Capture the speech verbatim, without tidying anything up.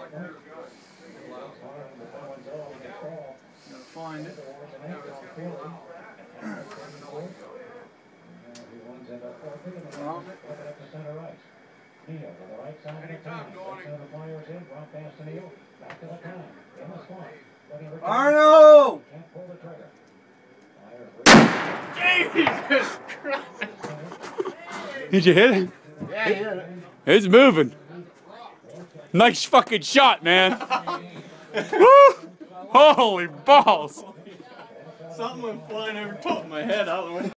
Gotta find it. Well, Arno! Jesus Christ! Did you hit it? Yeah, I hit it. It's moving. Nice fucking shot, man. Woo! Holy balls! Something went flying over top of my head out the window.